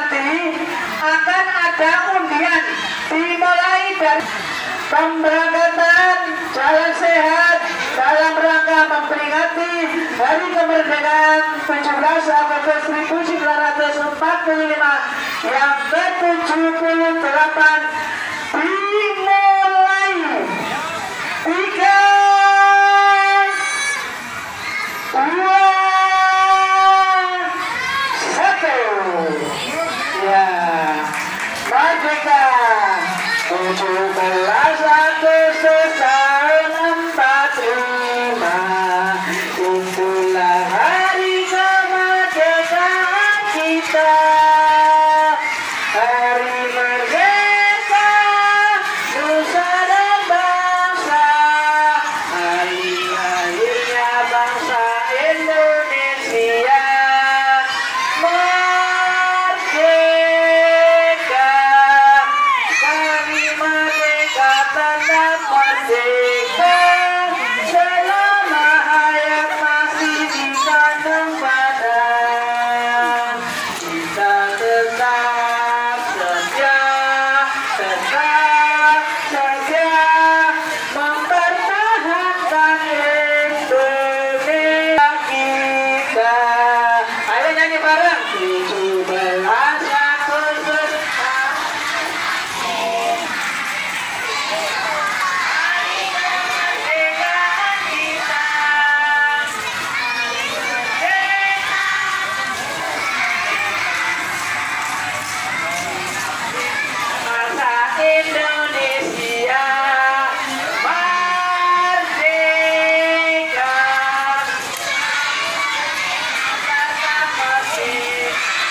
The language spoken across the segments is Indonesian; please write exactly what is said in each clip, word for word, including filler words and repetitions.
nanti akan ada undian dimulai dari pemberangkatan jalan sehat dalam rangka memperingati Hari Kemerdekaan tujuh belas Agustus seribu sembilan ratus empat puluh lima yang ke tujuh puluh delapan dimulai. Tiga, dua, satu. Ya, merdeka tujuh belas Agustus tahun empat puluh lima. Itulah hari kemerdekaan kita, hari merdeka nusa dan bangsa, hari lahirnya bangsa Indonesia. Merdeka, kami merdeka, tanda merdeka. Selama hayat masih dikandung badan, kita tetap setia, tetap setia mempertahankan Indonesia kita. Ayo nyanyi bareng. tujuh belas Agustus hari kemerdekaan kita. Bangsa Indonesia merdeka. Merdeka, merdeka.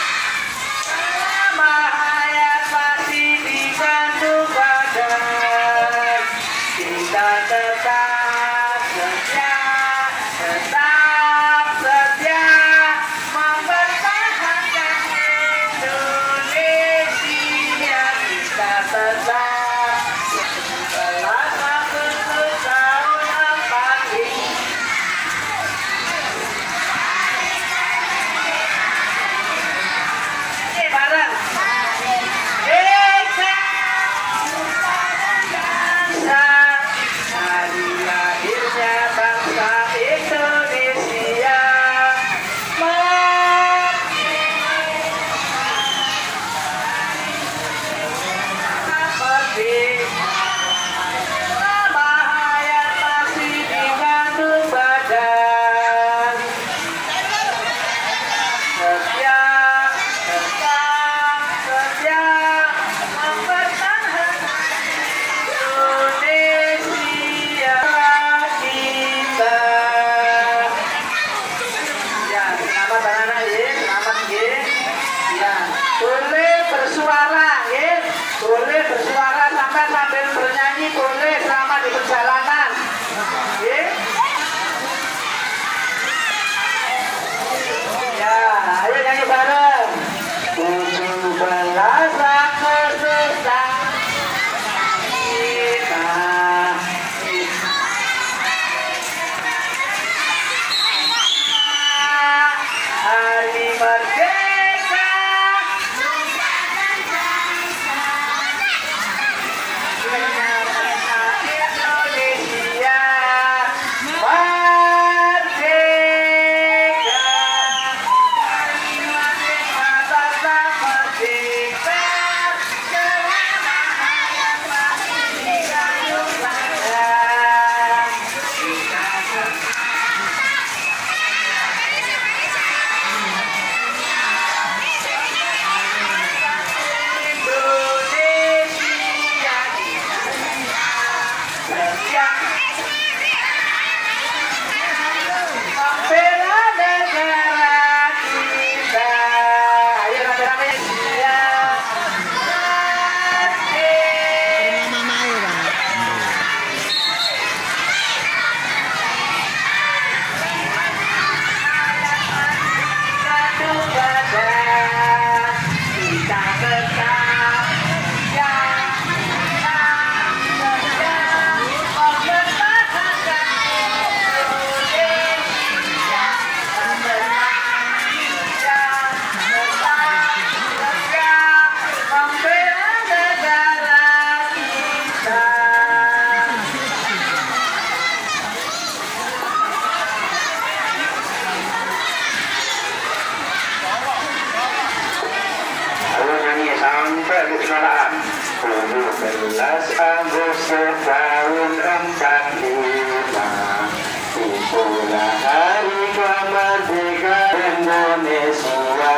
sampai kesukaan tujuh belas Agustus tahun empat puluh lima itulah hari kemerdekaan Indonesia.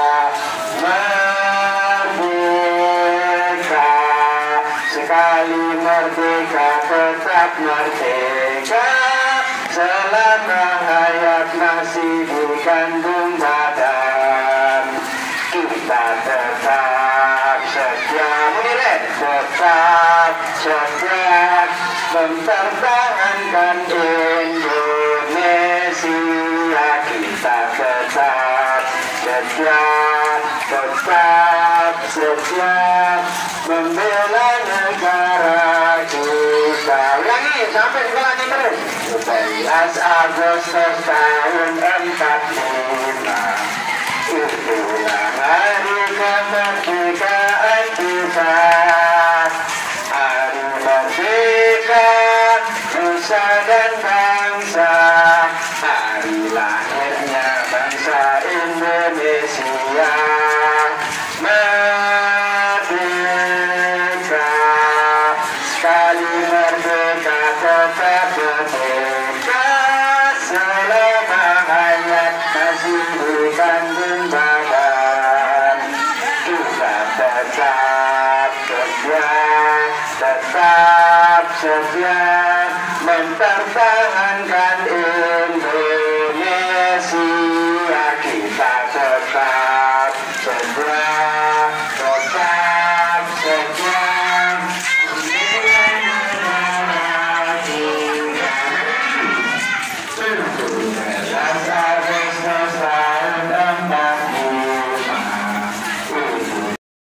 Merdeka, sekali merdeka tetap merdeka, selama hayat masih dikandung badan. Kita tetap setia, menilai tetap setia mempertahankan Indonesia. Kita tetap setia, tetap setia membela negara kita. Ulangi sampai ulangi terus. tujuh belas Agustus tahun empat puluh lima itulah hari kemerdekaan kita. Hari merdeka nusa dan bangsa, hari lahirnya bangsa Indonesia. Merdeka, sekali merdeka tetap merdeka, selama hayat masih dikandung badan. Kita tetap setia, tetap setia mempertahankan